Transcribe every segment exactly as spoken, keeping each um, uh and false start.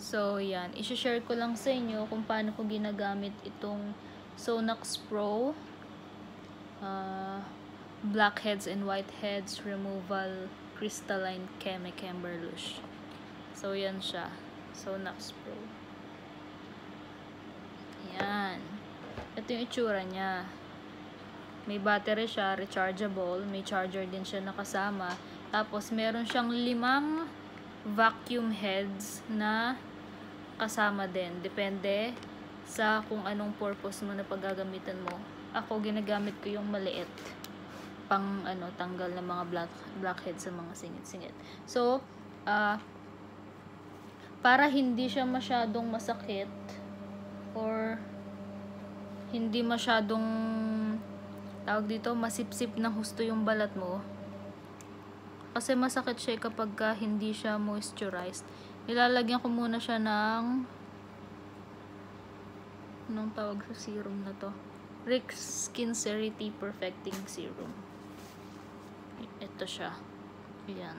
So, yan. I-share ko lang sa inyo kung paano ko ginagamit itong Sonax Pro uh, Blackheads and Whiteheads Removal Crystalline Chemic Amber Lush. So, yan siya. Sonax Pro. Yan. Ito yung itsura niya. May battery siya, rechargeable. May charger din siya nakasama. Tapos, meron siyang limang vacuum heads na kasama din. Depende sa kung anong purpose mo na paggagamitan mo. Ako, ginagamit ko yung maliit. Pang, ano, tanggal ng mga black, blackheads sa mga singit-singit. So, ah, uh, para hindi siya masyadong masakit or hindi masyadong tawag dito, masipsip na husto yung balat mo. Kasi masakit siya kapag ka hindi siya moisturized. Nilalagyan ko muna siya ng anong tawag sa serum na to? Rick Skin Serity Perfecting Serum. Ito siya. Ayan.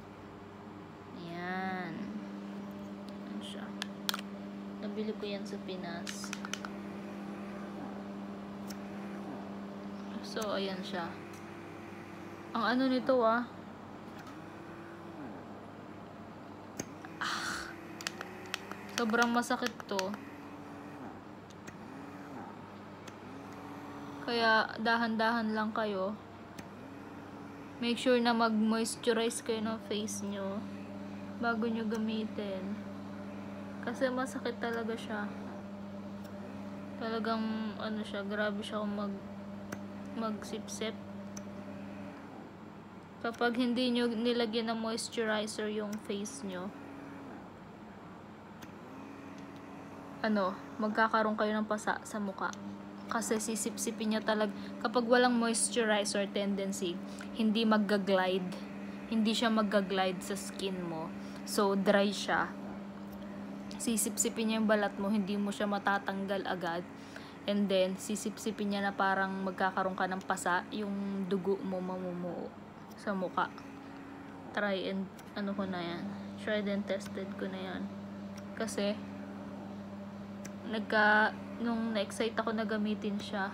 Ayan. Ayan siya. Nabili ko yan sa Pinas. So, ayan siya. Ang ano nito ah. ah sobrang masakit to. Kaya, dahan-dahan lang kayo. Make sure na mag-moisturize kayo ng face nyo bago nyo gamitin. Kasi masakit talaga siya. Talagang, ano siya, grabe siya kung mag magsipsip. Kapag hindi nyo nilagyan ng moisturizer yung face nyo, ano, magkakaroon kayo ng pasa sa mukha. Kasi sisipsipin niya talaga. Kapag walang moisturizer tendency, hindi magga-glide. Hindi siya magga-glide sa skin mo. So, dry siya. Sisipsipin niya yung balat mo, hindi mo siya matatanggal agad. And then, sisipsipin niya na parang magkakaroon ka ng pasa, yung dugo mo mamumuo sa mukha. Try and, ano ko na yan. Tried and tested ko na yan. Kasi, nagka, nung na-excite ako na gamitin siya,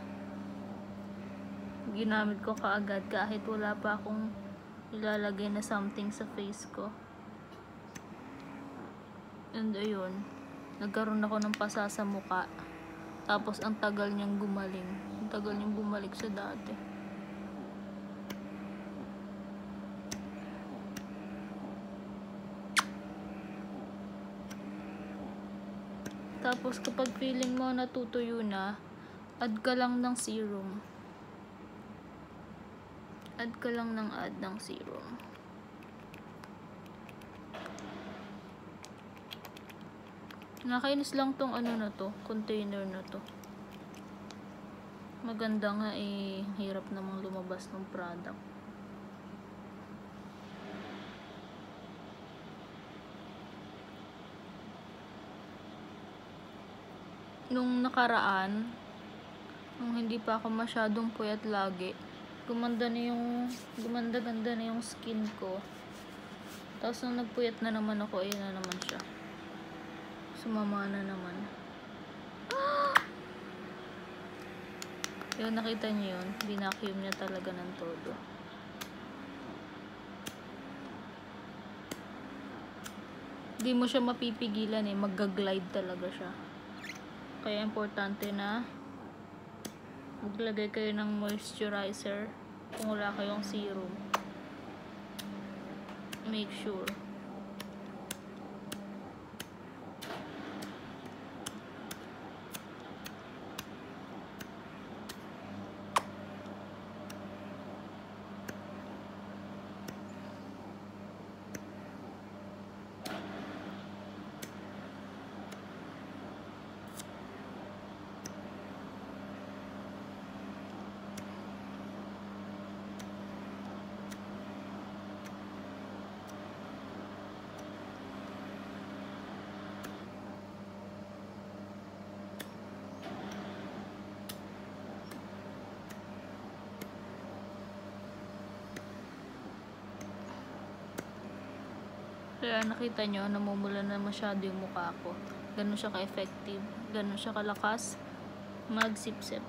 ginamit ko kaagad kahit wala pa akong ilalagay na something sa face ko. And ayun, nagkaroon ako ng pasa sa mukha. Tapos, ang tagal niyang gumaling. Ang tagal niyang bumalik sa dati. Tapos, kapag feeling mo natutuyo na, add ka lang ng serum. Add ka lang ng add ng serum. Nakainis lang tong ano na to, container na to. Maganda nga eh, hirap namang lumabas ng product. Nung nakaraan, nung hindi pa ako masyadong puyat lagi, gumanda na yung, gumanda-ganda na yung skin ko. Tapos nung nagpuyat na naman ako, ayan na naman siya. Sumama na naman. Ah! Yun, nakita niyo yun. Binacuum niya talaga ng todo. Di mo siya mapipigilan eh. Magga-glide talaga siya. Kaya importante na maglagay kayo ng moisturizer kung wala kayong serum. Make sure. Kaya nakita nyo, namumula na masyado yung mukha ko. Ganun siya ka-effective. Ganun siya kalakas magsipsip.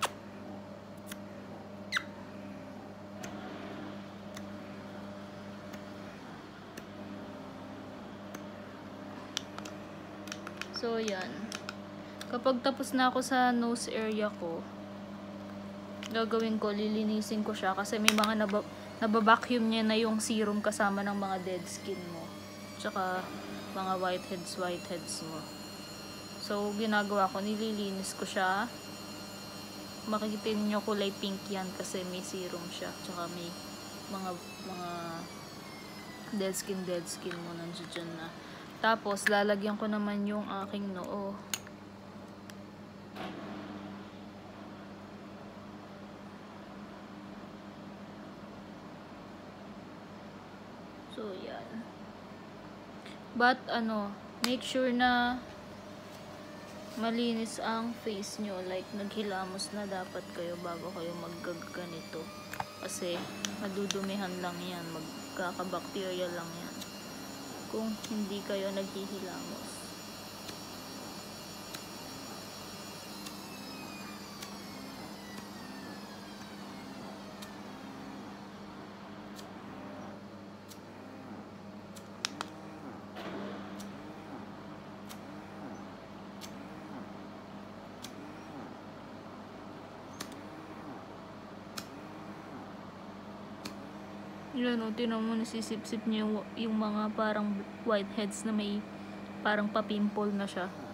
So, yan. Kapag tapos na ako sa nose area ko, gagawin ko, lilinisin ko siya kasi may mga nab nababacuum niya na yung serum kasama ng mga dead skin mo. Tsaka mga whiteheads, whiteheads mo. So, ginagawa ko, nililinis ko siya. Makikita niyo kulay pink yan kasi may serum siya. Tsaka may mga mga dead skin, dead skin mo nandiyan na. Tapos, lalagyan ko naman yung aking noo. So, yan. But, ano, make sure na malinis ang face nyo. Like, naghilamos na dapat kayo bago kayo maggaganito. Kasi, madudumihan lang yan. Magkakabacteria lang yan. Kung hindi kayo naghihilamos. Yan o, tinan mo, nasisip-sip niya yung, yung mga parang whiteheads na may parang pa-pimple na siya.